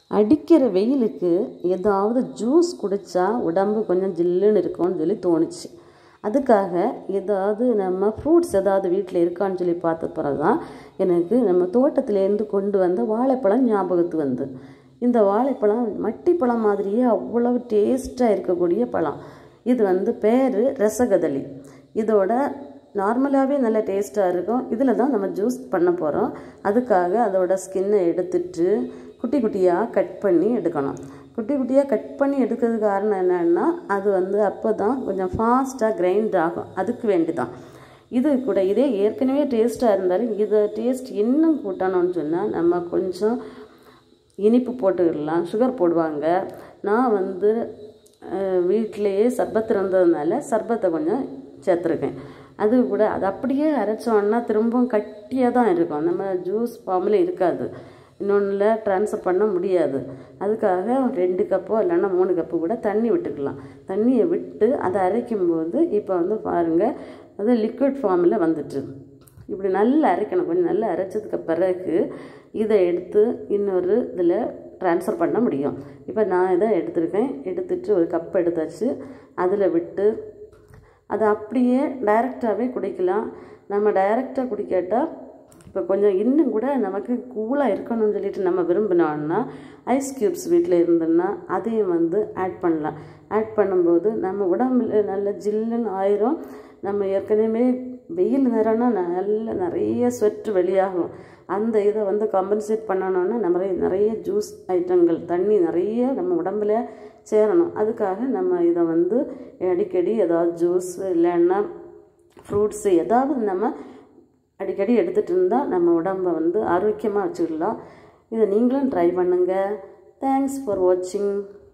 அடிக்கிற வெயிலுக்கு ஏதாவது ஜூஸ் குடித்தா உடம்பு கொஞ்சம் ஜில்லுன்னு இருக்கும்னு சொல்லி தோணுச்சு. அதுக்காக ஏதாவது நம்ம ஃப்ரூட்ஸ் ஏதாவது வீட்டில் இருக்கான்னு சொல்லி பார்த்த பிறகு தான் எனக்கு நம்ம தோட்டத்துலேருந்து கொண்டு வந்த வாழைப்பழம் ஞாபகத்துக்கு வந்து. இந்த வாழைப்பழம் மட்டிப்பழம் மாதிரியே அவ்வளவு டேஸ்ட்டாக இருக்கக்கூடிய பழம். இது பேர் ரசகதளி. இதோட நார்மலாகவே நல்ல டேஸ்ட்டாக இருக்கும். இதில் தான் நம்ம ஜூஸ் பண்ண போகிறோம். அதுக்காக அதோட ஸ்கின்னை எடுத்துட்டு குட்டி குட்டியாக கட் பண்ணி எடுக்கணும். குட்டி குட்டியாக கட் பண்ணி எடுக்கிறது காரணம் என்னென்னா அது அப்போ தான் கொஞ்சம் ஃபாஸ்ட்டாக கிரைண்ட் ஆகும். அதுக்கு வேண்டி தான் இது கூட. இதே ஏற்கனவே டேஸ்ட்டாக இருந்தாலும் இதை டேஸ்ட் இன்னும் கூட்டணும்னு சொன்னால் நம்ம கொஞ்சம் இனிப்பு போட்டுக்கலாம். சுகர் போடுவாங்க. நான் வீட்டிலையே சர்பத் இருந்ததுனால சர்பத்தை கொஞ்சம் சேர்த்துருக்கேன். அது கூட அது அப்படியே அரைச்சோன்னா திரும்பவும் கட்டியாக தான் இருக்கும். நம்ம ஜூஸ் ஃபார்மில் இருக்காது. இன்னொன்றில் ட்ரான்ஸ்ஃபர் பண்ண முடியாது. அதுக்காக 2 கப்போ இல்லைன்னா 3 கப்பு கூட தண்ணி விட்டுக்கலாம். தண்ணியை விட்டு அதை அரைக்கும்போது இப்போ பாருங்கள், அது லிக்விட் ஃபார்மில் வந்துட்டு இப்படி நல்லா அரைக்கணும். கொஞ்சம் நல்லா அரைச்சதுக்கு பிறகு இதை எடுத்து இன்னொரு இதில் ட்ரான்ஸ்ஃபர் பண்ண முடியும். இப்போ நான் இதை எடுத்துருக்கேன். எடுத்துட்டு ஒரு கப் எடுத்தாச்சு. அதில் விட்டு அதை அப்படியே டைரெக்டாகவே குடிக்கலாம். நம்ம டைரெக்டாக குடிக்காட்டால் இப்போ கொஞ்சம் இன்னும் கூட நமக்கு கூலாக இருக்கணும்னு சொல்லிட்டு நம்ம விரும்பினோன்னா ஐஸ் க்யூப்ஸ் வீட்டில் இருந்தோன்னா அதையும் ஆட் பண்ணலாம். ஆட் பண்ணும்போது நம்ம உடம்புல நல்ல ஜில்லுன்னு ஆயிரும். நம்ம ஏற்கனவே வெயில் நேரம்னா நிறைய ஸ்வெட் வெளியாகும். அந்த இதை காம்பன்சேட் பண்ணணுன்னா நிறைய ஜூஸ் ஐட்டங்கள் தண்ணி நிறைய நம்ம உடம்புல சேரணும். அதுக்காக நம்ம இதை அடிக்கடி ஏதாவது ஜூஸ் இல்லைன்னா ஃப்ரூட்ஸு ஏதாவது நம்ம அடிக்கடி எடுத்துகிட்டு இருந்தால் நம்ம உடம்பை ஆரோக்கியமாக வச்சுக்கலாம். இதை நீங்களும் ட்ரை பண்ணுங்கள். தேங்க்ஸ் ஃபார் வாட்சிங்.